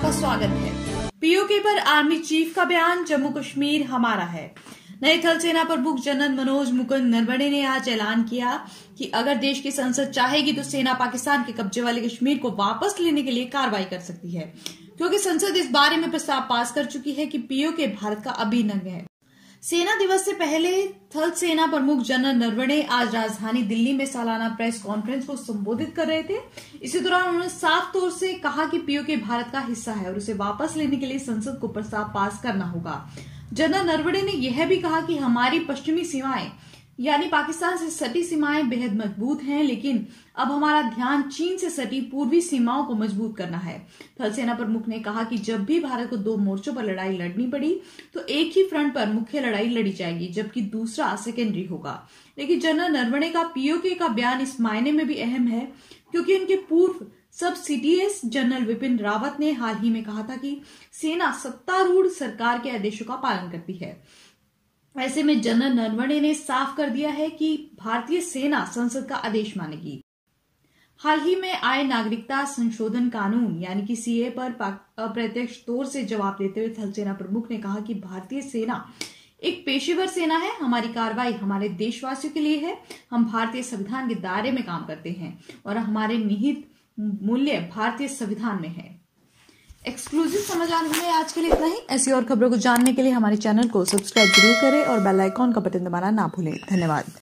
आपका स्वागत है। पीओके पर आर्मी चीफ का बयान, जम्मू कश्मीर हमारा है। नए थल सेना प्रमुख जनरल मनोज मुकुंद नरवणे ने आज ऐलान किया कि अगर देश की संसद चाहेगी तो सेना पाकिस्तान के कब्जे वाले कश्मीर को वापस लेने के लिए कार्रवाई कर सकती है, क्योंकि संसद इस बारे में प्रस्ताव पास कर चुकी है कि पीओके भारत का अभिन्न अंग है। सेना दिवस से पहले थल सेना प्रमुख जनरल नरवणे आज राजधानी दिल्ली में सालाना प्रेस कॉन्फ्रेंस को संबोधित कर रहे थे। इसी दौरान उन्होंने साफ तौर से कहा कि पीओके भारत का हिस्सा है और उसे वापस लेने के लिए संसद को प्रस्ताव पास करना होगा। जनरल नरवणे ने यह भी कहा कि हमारी पश्चिमी सीमाएं यानी पाकिस्तान से सटी सीमाएं बेहद मजबूत हैं, लेकिन अब हमारा ध्यान चीन से सटी पूर्वी सीमाओं को मजबूत करना है। थल सेना प्रमुख ने कहा कि जब भी भारत को दो मोर्चों पर लड़ाई लड़नी पड़ी तो एक ही फ्रंट पर मुख्य लड़ाई लड़ी जाएगी, जबकि दूसरा सेकेंडरी होगा। लेकिन जनरल नरवणे का पीओके का बयान इस मायने में भी अहम है क्योंकि उनके पूर्व सब सीडीएस जनरल विपिन रावत ने हाल ही में कहा था कि सेना सत्तारूढ़ सरकार के आदेशों का पालन करती है। ऐसे में जनरल नरवणे ने साफ कर दिया है कि भारतीय सेना संसद का आदेश मानेगी। हाल ही में आए नागरिकता संशोधन कानून यानी कि सीए पर अप्रत्यक्ष तौर से जवाब देते हुए थल सेना प्रमुख ने कहा कि भारतीय सेना एक पेशेवर सेना है। हमारी कार्रवाई हमारे देशवासियों के लिए है। हम भारतीय संविधान के दायरे में काम करते हैं और हमारे निहित मूल्य भारतीय संविधान में है। एक्सक्लूसिव समाचार में आज के लिए इतना ही। ऐसी और खबरों को जानने के लिए हमारे चैनल को सब्सक्राइब जरूर करें और बेल आइकॉन का बटन दबाना ना भूलें। धन्यवाद।